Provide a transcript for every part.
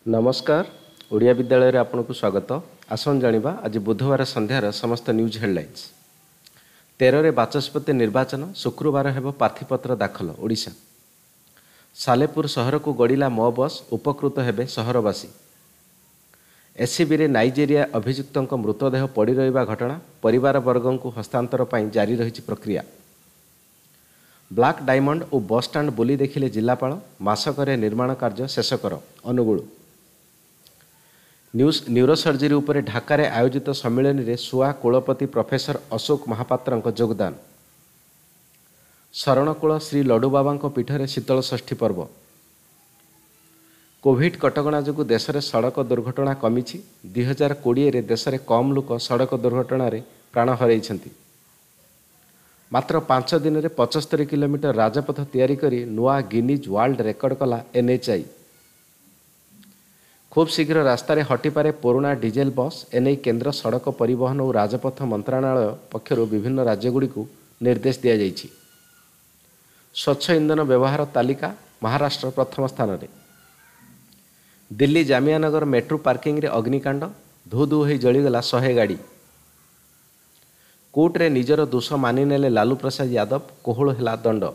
नमस्कार ओडिया विद्यालय रे आपनको स्वागत। आसन जानिबा आज बुधवार संध्यार समस्त न्यूज हेडलाइंस। 13 रे बाचस्पति निर्वाचन शुक्रवार हेब प्रार्थीपत्र दाखल। ओडिशा सालेपुर सहर को गड़िला मो बस उपकृत हेबे सहरवासी। एससीबी रे नाइजेरिया अभियुक्तों मृतदेह पड़ी रहिबा घटना परिवार वर्गों को हस्तांतर पाई जारी रही प्रक्रिया। ब्लैक डायमंड और बस स्टाण्ड बुली देखिले जिलापाल मासकरे निर्माण कार्य शेष कर अनुगुल। न्यूरोसर्जरी उपरे ढाका रे आयोजित सम्मेलन रे सुआ कुलपति प्रोफेसर अशोक महापात्र योगदान। शरणकूल श्री लडुबाबा पीठरे शीतल षष्ठी पर्व। कोविड कटकणा जो देश में सड़क दुर्घटना कमी। 2020 रे देश में कम लोक सड़क दुर्घटना रे प्राण हरैछंती। मात्र 5 दिन में 75 किलोमीटर राजपथ तैयारी करी नुआ गिनीज वर्ल्ड रेकर्ड कला NHI। खूब शीघ्र रास्तार हटिपारे पुराना डीजेल बस एने केंद्र सड़क परिवहन और राजपथ मंत्रालय पक्षर विभिन्न राज्यगुड़ी को निर्देश दिया जाइछि। स्वच्छ इंधन व्यवहार तालिका महाराष्ट्र प्रथम स्थान रे। दिल्ली जामियानगर मेट्रो पार्किंग रे अग्निकांड धू धू हो जलीगला 100 गाड़ी। कोर्ट रे निजर दोष मानिनेले लालू प्रसाद यादव कोहल हेला दंड।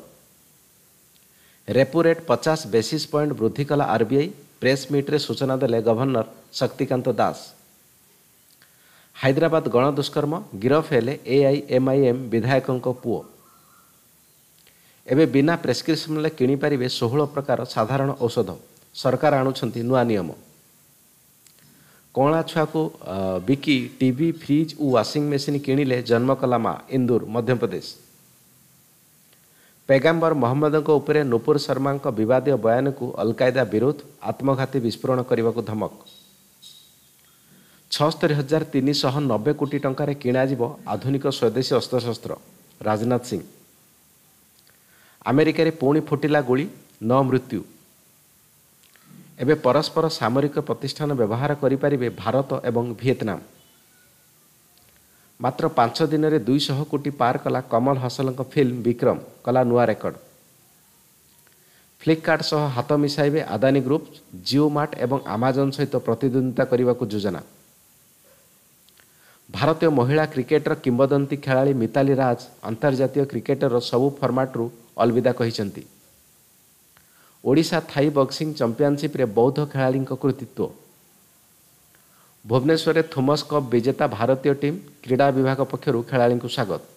रेपो रेट 50 बेसिस पॉइंट वृद्धि कला RBI। प्रेस मीट रे सूचना देले गवर्नर शक्तिकांत दास। हैदराबाद गणदुष्कर्म गिरफ हेले AIMIM विधायकों पुओ। एबे बिना प्रेस्क्रिप्शन किणी पारिबे 16 प्रकार साधारण औषध। सरकार आणुछंती नुआ नियम। कणा छुआ को बिकी टीवी फ्रिज और वाशिंग मशीन किणिले जन्म कला मां। इंदूर मध्य प्रदेश। पैगंबर मोहम्मद उपरे नुपुर शर्मा विवादीय बयान को अलकायदा विरोध आत्मघाती विस्फोरण करने को धमक। 76,390 कोटी टंकार किणाजिब आधुनिक स्वदेशी अस्त्रशस्त्र। राजनाथ सिंह। अमेरिका रे पुणी फुटिला गोली 9 मृत्यु। एबे परस्पर सामरिक प्रतिष्ठान व्यवहार करिपारिबे भारत एवं वियतनाम। मात्र 5 दिन में 200 कोटी पार कला कमल हसल फिल्म विक्रम कला नुआ रेकर्ड। फ्लिपकार्ट सह हाथ मिसाइबे अदानी ग्रुप जियो मार्ट एवं आमाजन सहित प्रतिद्वंदिता करने को योजना। भारतीय महिला क्रिकेटर किंबदंती खेलाड़ी मिताली राज अंतर्जातीय क्रिकेटर सबु फर्माट्रु अलविदा कहिसंती। ओडिशा थाई बॉक्सिंग चैंपियनशिप रे बौद्ध खेलाड़ी कृतित्व। भुवनेश्वर थोमस कप विजेता भारतीय टीम क्रीड़ा विभाग पक्षर खेलाड़ी को स्वागत।